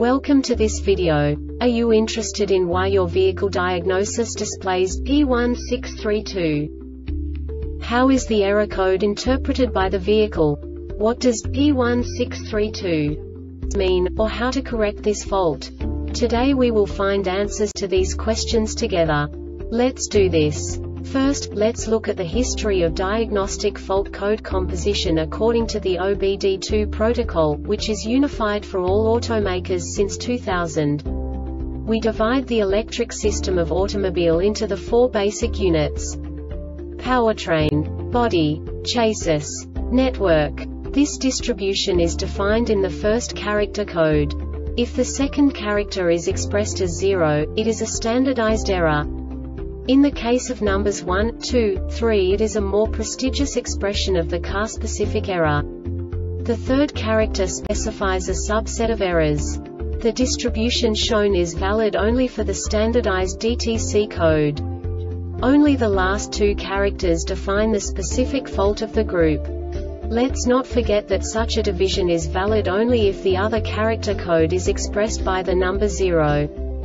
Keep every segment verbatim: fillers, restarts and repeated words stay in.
Welcome to this video. Are you interested in why your vehicle diagnosis displays P one six three two? How is the error code interpreted by the vehicle? What does P one six three two mean, or how to correct this fault? Today we will find answers to these questions together. Let's do this. First, let's look at the history of diagnostic fault code composition according to the O B D two protocol, which is unified for all automakers since two thousand. We divide the electric system of automobile into the four basic units: powertrain, body, chassis, network. This distribution is defined in the first character code. If the second character is expressed as zero, it is a standardized error. In the case of numbers one, two, three, it is a more prestigious expression of the car-specific error. The third character specifies a subset of errors. The distribution shown is valid only for the standardized D T C code. Only the last two characters define the specific fault of the group. Let's not forget that such a division is valid only if the other character code is expressed by the number zero.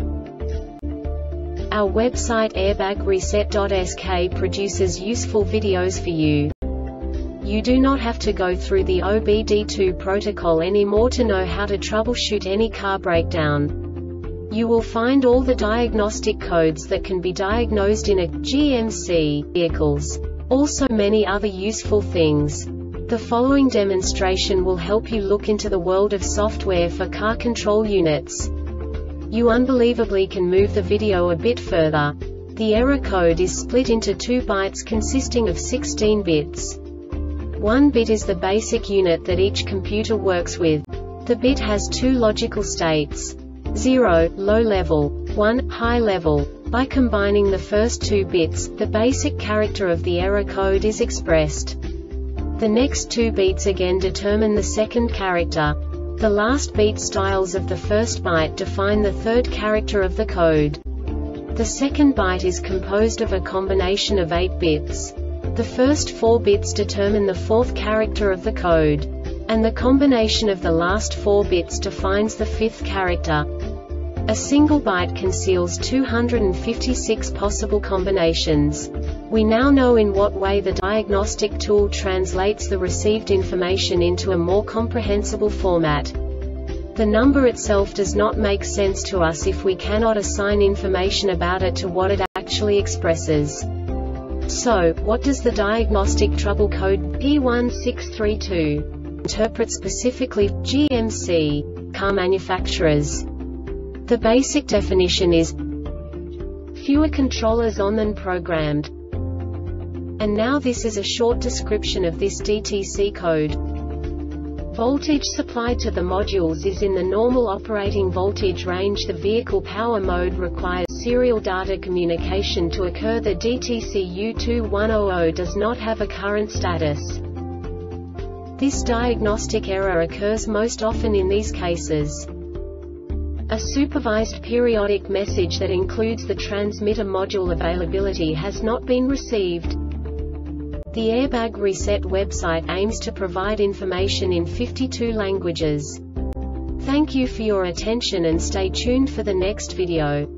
Our website airbag reset dot S K produces useful videos for you. You do not have to go through the O B D two protocol anymore to know how to troubleshoot any car breakdown. You will find all the diagnostic codes that can be diagnosed in a G M C vehicles. Also many other useful things. The following demonstration will help you look into the world of software for car control units. You unbelievably can move the video a bit further. The error code is split into two bytes consisting of sixteen bits. One bit is the basic unit that each computer works with. The bit has two logical states: zero, low level, one, high level. By combining the first two bits, the basic character of the error code is expressed. The next two bits again determine the second character. The last beat styles of the first byte define the third character of the code. The second byte is composed of a combination of eight bits. The first four bits determine the fourth character of the code. And the combination of the last four bits defines the fifth character. A single byte conceals two hundred fifty-six possible combinations. We now know in what way the diagnostic tool translates the received information into a more comprehensible format. The number itself does not make sense to us if we cannot assign information about it to what it actually expresses. So, what does the diagnostic trouble code P one six three two interpret specifically for G M C car manufacturers? The basic definition is fewer controllers on than programmed. And now this is a short description of this D T C code. Voltage supplied to the modules is in the normal operating voltage range. The vehicle power mode requires serial data communication to occur. The D T C U two one zero zero does not have a current status. This diagnostic error occurs most often in these cases: a supervised periodic message that includes the transmitter module availability has not been received. The Airbag Reset website aims to provide information in fifty-two languages. Thank you for your attention and stay tuned for the next video.